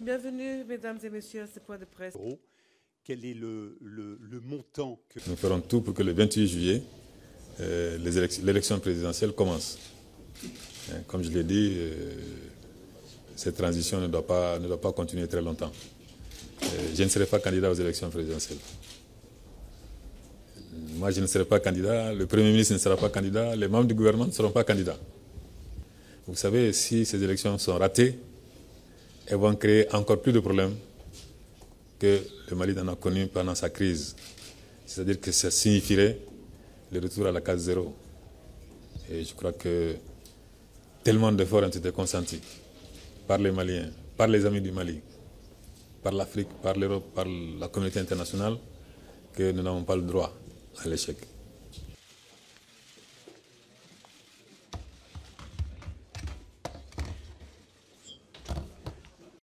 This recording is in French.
Bienvenue, mesdames et messieurs, à ce point de presse. Quel est le montant que... Nous ferons tout pour que le 28 juillet, l'élection présidentielle commence. Comme je l'ai dit, cette transition ne doit pas continuer très longtemps. Je ne serai pas candidat aux élections présidentielles. Moi, je ne serai pas candidat, le Premier ministre ne sera pas candidat, les membres du gouvernement ne seront pas candidats. Vous savez, si ces élections sont ratées, elles vont créer encore plus de problèmes que le Mali en a connu pendant sa crise. C'est-à-dire que ça signifierait le retour à la case zéro. Et je crois que tellement d'efforts ont été consentis par les Maliens, par les amis du Mali, par l'Afrique, par l'Europe, par la communauté internationale, que nous n'avons pas le droit à l'échec.